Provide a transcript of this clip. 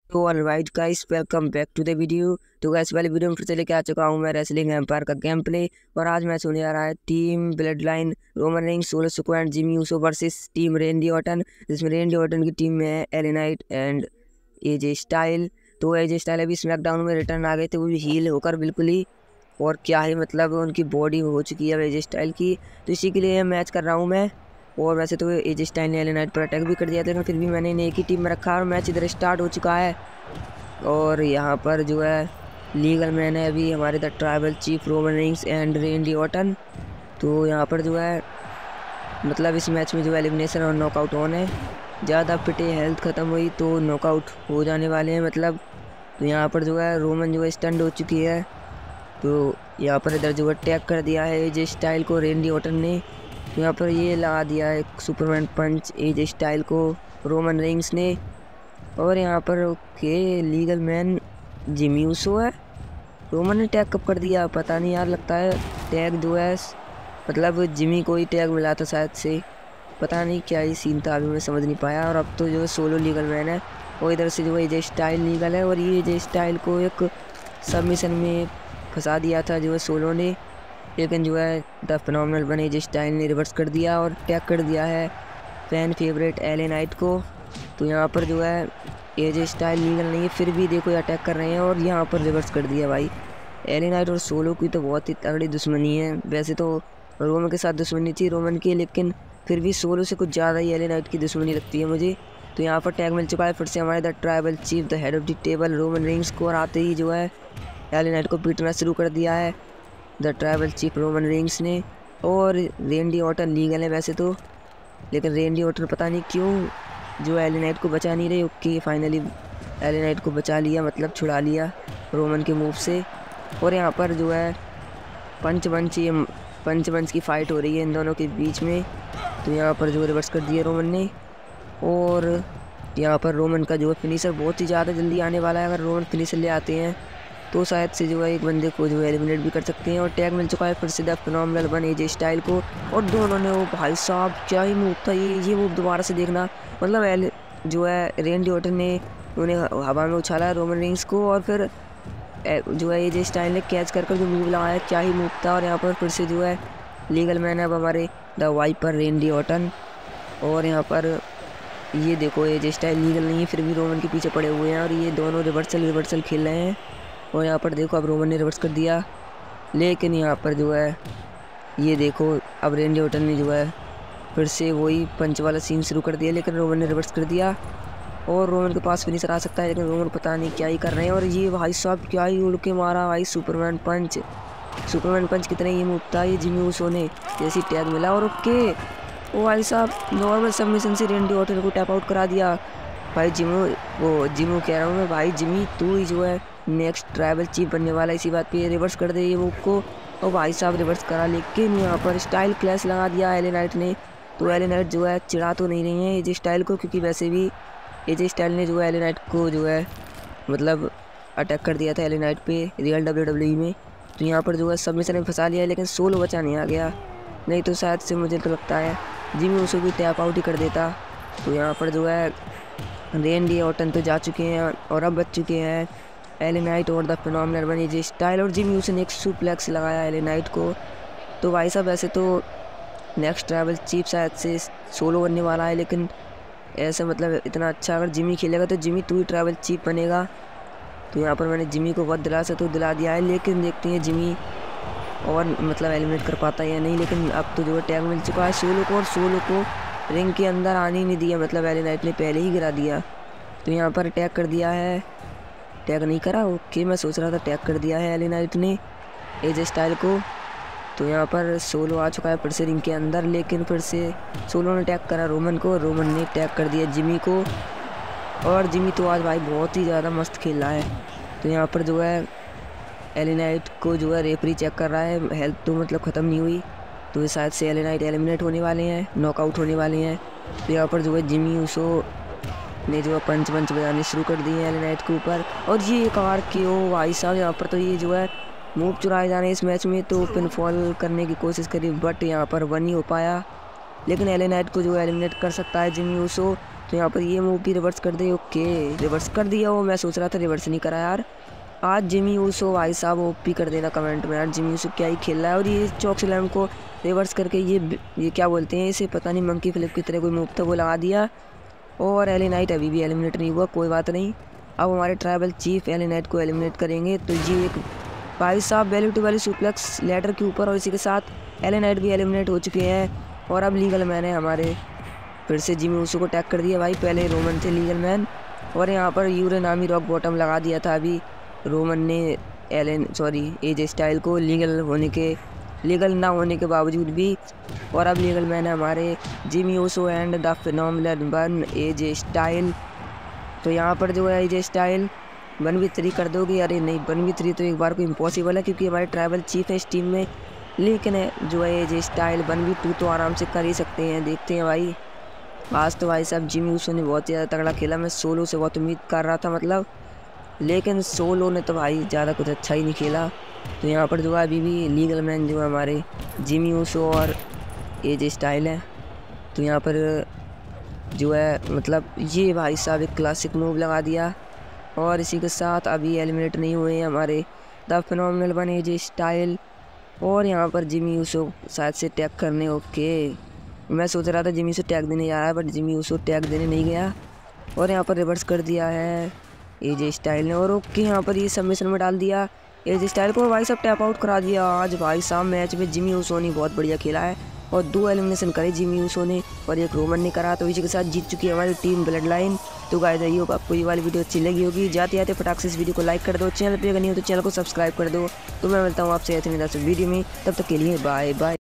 तो alright guys, welcome back to the video. तो guys वाली वीडियो में फिर से लेके आ चुका हूँ मैं रेसलिंग एम्पायर का गेम प्ले। और आज मैच होने जा रहा है team bloodline Roman Reigns, Solo Sikoa and Jimmy Uso versus team Randy Orton, जिसमें रेंडी ऑर्टन की टीम में है LA Knight and AJ Styles. तो एजे स्टाइल अभी स्मैकडाउन में रिटर्न आ गए थे, वो भी हील होकर बिल्कुल ही। और क्या ही मतलब उनकी बॉडी हो चुकी है एजे स्टाइल की, तो इसी के लिए मैच कर रहा हूँ मैं। और वैसे तो एजे स्टाइल ने एले नाइट पर अटैक भी कर दिया था, लेकिन फिर भी मैंने इन्हें एक ही टीम में रखा और मैच इधर स्टार्ट हो चुका है। और यहाँ पर जो है लीगल मैन है अभी हमारे the tribal chief Roman Reigns and Randy Orton. तो यहाँ पर जो है मतलब इस मैच में जो है एलिमिनेशन और नॉकआउट ऑन है। ज़्यादा पिटे हेल्थ ख़त्म हुई तो नॉकआउट हो जाने वाले हैं मतलब। तो यहाँ पर जो है रोमन जो है स्टंड हो चुकी है। तो यहाँ पर इधर जो है टैग कर दिया है एजे स्टाइल को रेंडी ऑर्टन ने। तो यहाँ पर ये लगा दिया है सुपरमैन पंच एजे स्टाइल को रोमन रेंज ने। और यहाँ पर okay legal man Jimmy Uso है। रोमन ने टैग कब कर दिया पता नहीं यार, लगता है टैग जो है मतलब जिमी को ही टैग मिला था शायद से, पता नहीं क्या ही सीन था, अभी मैं समझ नहीं पाया। और अब तो जो है सोलो लीगल मैन है, और इधर से जो है एजे स्टाइल लीगल है। और ये एजे स्टाइल को एक सबमिशन में फंसा दिया था जो है सोलो ने, लेकिन जो है the phenomenal one AJ Styles ने रिवर्स कर दिया और टैग कर दिया है फैन फेवरेट एले नाइट को। तो यहाँ पर जो है एजे स्टाइल लीगल नहीं है, फिर भी देखो ये अटैक कर रहे हैं और यहाँ पर रिवर्स कर दिया भाई। एले नाइट और सोलो की तो बहुत ही तगड़ी दुश्मनी है। वैसे तो रोमन के साथ दुश्मनी थी रोमन की, लेकिन फिर भी सोलो से कुछ ज़्यादा ही एले नाइट की दुश्मनी लगती है मुझे। तो यहाँ पर टैग मिल चुका है फिर से हमारे the tribal chief the head of the table Roman Reigns को। और आते ही जो है एले नाइट को पीटना शुरू कर दिया है the tribal chief Roman Reigns ने। और रेंडी ऑर्टन लीगल है वैसे तो, लेकिन रेंडी ऑर्टन पता नहीं क्यों जो एले नाइट को बचा नहीं रहे। ओके फाइनली एले नाइट को बचा लिया, मतलब छुड़ा लिया रोमन के मूव से। और यहाँ पर जो है पंच वंच की फाइट हो रही है इन दोनों के बीच में। तो यहाँ पर जो रिवर्स कर दिया रोमन ने। और यहाँ पर रोमन का जो है फिनिशर बहुत ही ज़्यादा जल्दी आने वाला है। अगर रोमन फिनिशर ले आते हैं तो शायद से जो है एक बंदे को जो है एलिमिनेट भी कर सकते हैं। और टैग मिल चुका है फिर से the phenomenal one AJ Styles को। और दोनों ने वो भाई साहब क्या ही मूव था ये मूव दोबारा से देखना, मतलब जो है रेंडी ऑर्टन ने उन्हें हवा में उछाला रोमन रेंज को, और फिर जो है एजे स्टाइल ने कैच कर जो मूव लगाया, क्या ही मूव था। और यहाँ पर फिर से जो है लीगल मैन है अब हमारे द वाइपर रेंडी ऑर्टन। और यहाँ पर ये देखो एजे स्टाइल लीगल नहीं है, फिर भी रोमन के पीछे पड़े हुए हैं और ये दोनों रिवर्सल खेल रहे हैं। और यहाँ पर देखो अब रोमन ने रिवर्स कर दिया, लेकिन यहाँ पर जो है ये देखो अब रेंडी ऑर्टन ने जो है फिर से वही पंच वाला सीन शुरू कर दिया, लेकिन रोमन ने रिवर्स कर दिया। और रोमन के पास फिनिशर आ सकता है, लेकिन रोमन पता नहीं क्या ही कर रहे हैं। और ये भाई साहब क्या ही उड़ के मारा भाई सुपरमैन पंच कितने ये मूव था ये जिमी यूसो ने, जैसी टैग मिला। और ओके ओ भाई साहब नॉर्मल सबमिशन से रेंडी ऑर्टन को टैप आउट करा दिया भाई। जिमू कह रहा हूँ मैं भाई, जिमी तू ही जो है नेक्स्ट ट्राइबल चीफ बनने वाला, इसी बात पे रिवर्स कर दे ये मूव को। और भाई साहब रिवर्स करा, लेकिन यहाँ पर स्टाइल क्लैश लगा दिया एले नाइट ने। तो एले नाइट जो है चिढ़ा तो नहीं रही है एजे स्टाइल को, क्योंकि वैसे भी एजे स्टाइल ने जो है एले नाइट को जो है मतलब अटैक कर दिया था एले नाइट पे रियल WWE में। तो यहाँ पर जो है सबमिशन में फंसा लिया, लेकिन सोलो बचा नहीं आ गया, नहीं तो शायद से मुझे तो लगता है जिमी उसको भी टैप आउट ही कर देता। तो यहाँ पर जो है रेंडी ऑर्टन तो जा चुके हैं और अब बच चुके हैं एले नाइट और the phenomenal one AJ Styles. और जिमी उसने एक सुप्लेक्स लगाया एले नाइट को। तो भाई साहब वैसे तो नेक्स्ट ट्राइबल चीफ शायद से सोलो बनने वाला है, लेकिन ऐसे मतलब इतना अच्छा अगर जिमी खेलेगा तो जिमी तू ही ट्राइबल चीफ बनेगा। तो यहाँ पर मैंने जिमी को बहुत दिलासा तो दिला दिया है, लेकिन देखते हैं जिमी और मतलब एलिमिनेट कर पाता है या नहीं। लेकिन अब तो जो है टैग मिल चुका है सोलो को, और सोलो को रिंग के अंदर आने ही नहीं दिया, मतलब एले नाइट ने पहले ही गिरा दिया। तो यहाँ पर टैग कर दिया है, टैग नहीं करा ओके, मैं सोच रहा था टैग कर दिया है एले नाइट ने एजे स्टाइल को। तो यहाँ पर सोलो आ चुका है फिर से रिंग के अंदर, लेकिन फिर से सोलो ने टैग करा रोमन को, रोमन ने टैग कर दिया जिमी को। और जिमी तो आज भाई बहुत ही ज़्यादा मस्त खेल रहा है। तो यहाँ पर जो है एले नाइट को जो है रेफरी चेक कर रहा है, हेल्थ तो मतलब ख़त्म नहीं हुई, तो शायद से एले नाइट एलिमिनेट होने वाले हैं, नॉकआउट होने वाले हैं। तो यहाँ पर जो है जिमी यूसो ने जो है पंच बजाने शुरू कर दिए हैं एले नाइट के ऊपर। और ये एक आर के ओ भाई साहब, यहाँ पर तो ये जो है मूव चुराए जाने इस मैच में, तो पिनफॉल करने की कोशिश करी, बट यहाँ पर वन ही हो पाया। लेकिन एले नाइट को जो है एलिमिनेट कर सकता है जिमी यूसो। तो यहाँ पर ये मूव भी रिवर्स कर दे। ओके रिवर्स कर दिया। वो मैं सोच रहा था रिवर्स नहीं करा यार। आज जिमी ऊसो भाई साहब ओपी कर देना कमेंट में यार, जिमी ऊसो क्या ही खेल रहा है। और ये चॉक स्लैम को रिवर्स करके ये क्या बोलते हैं इसे, पता नहीं मंकी फ्लिप की तरह कोई मूव था वो लगा दिया। और एले नाइट अभी भी एलिमिनेट नहीं हुआ, कोई बात नहीं। अब हमारे ट्राइबल चीफ एले नाइट को एलिमिनेट करेंगे। तो ये एक भाई साहब value to value suplex ladder के ऊपर, और इसी के साथ एले नाइट भी एलिमिनेट हो चुके हैं। और अब लीगल मैन है हमारे, फिर से जिमी ऊसो को टैग कर दिया भाई। पहले रोमन थे लीगल मैन, और यहाँ पर यूरे नामी रॉक बॉटम लगा दिया था अभी रोमन ने एजे स्टाइल को, लीगल ना होने के बावजूद भी। और अब लीगल मैन है हमारे Jimmy Uso and the phenomenal one AJ Styles. तो यहाँ पर जो है एजे स्टाइल 1v3 कर दोगे? अरे नहीं, 1v3 तो एक बार को इम्पॉसिबल है क्योंकि हमारे ट्राइबल चीफ है इस टीम में। लेकिन जो है एजे स्टाइल 1v2 तो आराम से कर ही सकते हैं। देखते हैं भाई। आज तो भाई साहब जिमी ऊसो ने बहुत ही ज़्यादा तगड़ा खेला। मैं सोलो से बहुत उम्मीद कर रहा था मतलब, लेकिन सोलो ने तो भाई ज़्यादा कुछ अच्छा ही नहीं खेला। तो यहाँ पर जो है अभी भी लीगल मैन जो है हमारे जिमी ऊसो और एजे स्टाइल है। तो यहाँ पर जो है मतलब ये भाई साहब एक क्लासिक मूव लगा दिया। और इसी के साथ अभी एलिमिनेट नहीं हुए हैं हमारे the phenomenal one AJ Styles. और यहाँ पर जिमी ऊसो शायद से टैग करने। ओके मैं सोच रहा था जिमी ऊसो टैग देने जा रहा है, बट जिमी ऊसो टैग देने नहीं गया। और यहाँ पर रिवर्स कर दिया है एजे स्टाइल ने। और ओके यहाँ पर ये सबमिशन में डाल दिया एजे स्टाइल को, भाई साहब टैप आउट करा दिया। आज भाई साहब मैच में जिमी ऊसो ने बहुत बढ़िया खेला है, और 2 एलिमिनेशन करे जिमी ऊसो ने और एक रोमन ने करा। तो इसी के साथ जीत चुकी है हमारी टीम ब्लड लाइन। तो गाइस आई होप आपको ये वाली वीडियो अच्छी लगी होगी। जाते जाते फटाक से इस वीडियो को लाइक कर दो, चैनल पे अगर नहीं हो तो चैनल को सब्सक्राइब कर दो। तो मैं मिलता हूँ आपसे ऐसे वीडियो में, तब तक के लिए बाय बाय।